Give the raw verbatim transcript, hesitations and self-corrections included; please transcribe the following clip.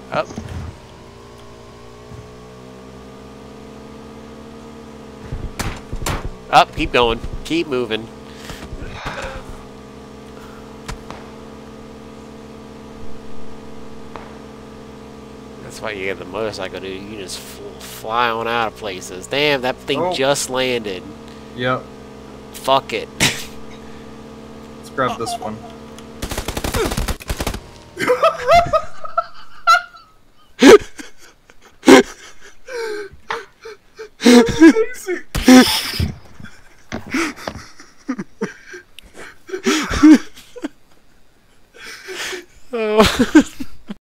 Up. Up, keep going. Keep moving. That's why you get the motorcycle, dude. You can just fly on out of places. Damn, that thing oh. just landed. Yep. Fuck it. Let's grab this one. Oh.